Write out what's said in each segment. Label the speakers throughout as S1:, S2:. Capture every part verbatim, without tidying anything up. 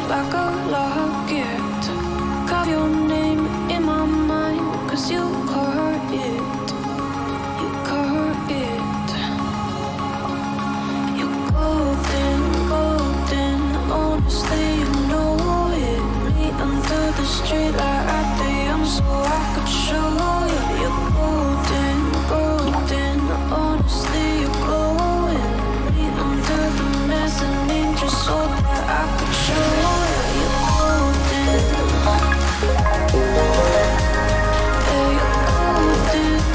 S1: like a locket. Carve your name in my mind, cause you caught it. You caught it. You're golden, golden. Honestly, you know it. Me under the street like I am, so I could show you. You're golden, golden. Honestly, you're glowing. Me under the mezzanine, just so that I could show you. You're golden. Yeah, you're golden.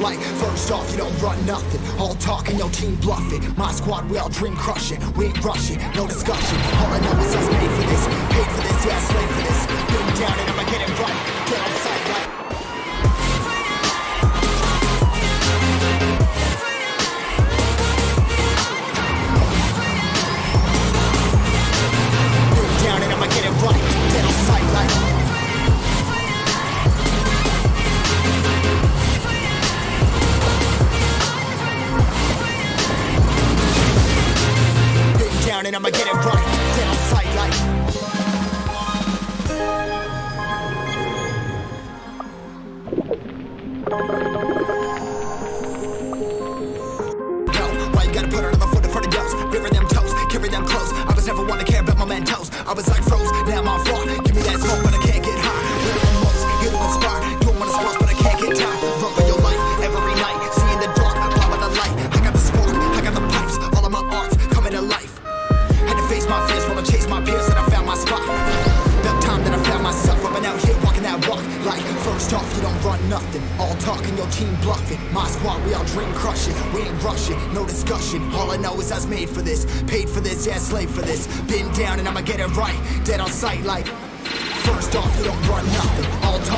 S2: like, first off, you don't run nothing. All talking, your team bluffing. My squad, we all dream crushing. We ain't rushing, no discussion. All I know is us made for this. Paid for this, yeah, slave for this. Been down and I'ma get it right. Get on sight like. And I'ma get it right, dead on sight like. Yo, why you gotta put another foot in front of yours? River them toes, carry them close. I was never one to care about my mentos. I was like froze, now I'm on floor. Give me that smoke, but I can't get high. River them most, you don't inspire. You don't wanna sports, but I can't get tired. Run for your life, every night. See in the dark, power the light. I got the spark, I got the pipes. All of my arts coming to life. Had to face my fears while I chased my peers and I found my spot. About time that I found myself, I've been out here walking that walk. Like, first off, you don't run nothing. All talking, your team bluffing. My squad, we all dream crushing. We ain't rushing, no discussion. All I know is I was made for this. Paid for this, yeah, slave for this. Been down and I'ma get it right. Dead on sight like. First off, you don't run nothing. All